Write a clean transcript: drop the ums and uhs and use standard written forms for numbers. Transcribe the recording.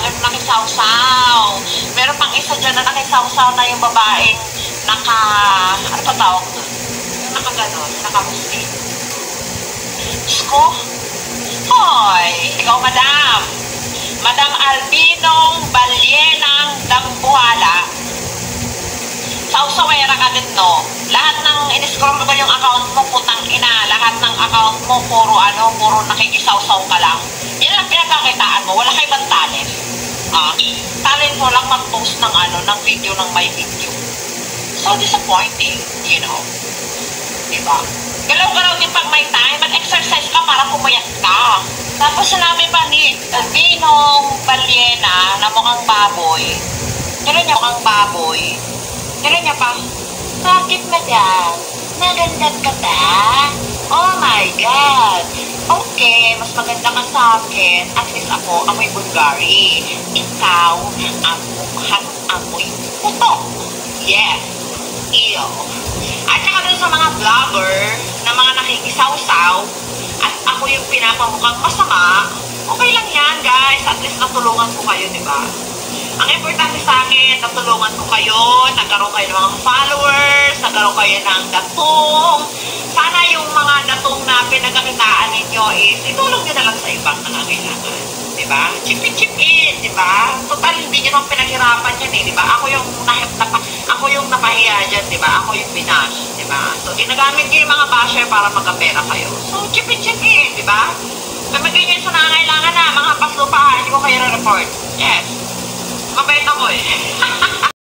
vlogger na nakisawsaw. Meron pang isa dyan na nakisawsaw na yung babaeng ano pa tawag doon? Yung nakaganon, nakamuslim. Diyos ko, hoy, ikaw madam. Madam Albinong Balyenang Dambuhala. Sausawera ka din, no? Lahat ng in-scroll ko yung account mo, putang ina. Lahat ng account mo, puro nakikisawsaw ka lang. Yan lang pinagkakitaan mo. Wala ka ibang talent. Talent mo lang mag-post ng video ng may video. So disappointing, you know? Diba? Galaw-galaw din pag may time, mag-exercise ka para pumayat ka. Tapos sinabi pa ni Albinong Balyena na mukhang baboy. Tira niya mukhang baboy. Tira niya pa, bakit madam? Maganda ka ba? Oh my God! Okay, mas maganda ka sa akin. At least ako, amoy Bulgari. Ikaw, amoy puto. Yes. Ew. At saka dun sa mga vlogger na mga nakikisawsaw at ako yung pinapamukhang masama, okay lang yan, guys. At least natulungan ko kayo, di ba? Ang importante sa akin, natulungan ko kayo, nagkaroon kayo ng mga followers, nagkaroon kayo ng datong. Sana yung mga datong na pinagkakitaan ninyo is itulong nyo na lang sa ibang nangangailangan. Diba? Chip in, diba? Total, hindi nyo nang pinaghirapan yan eh, diba? Ako yung napahiya dyan, diba? Ako yung binash, diba? So, ginagamit nyo yung mga basher para magkapera kayo. So, chip in, diba? Kamagay nyo sa nangangailangan na, mga paslupa, hindi ko kayo na-report. Yes. Mabait ako eh.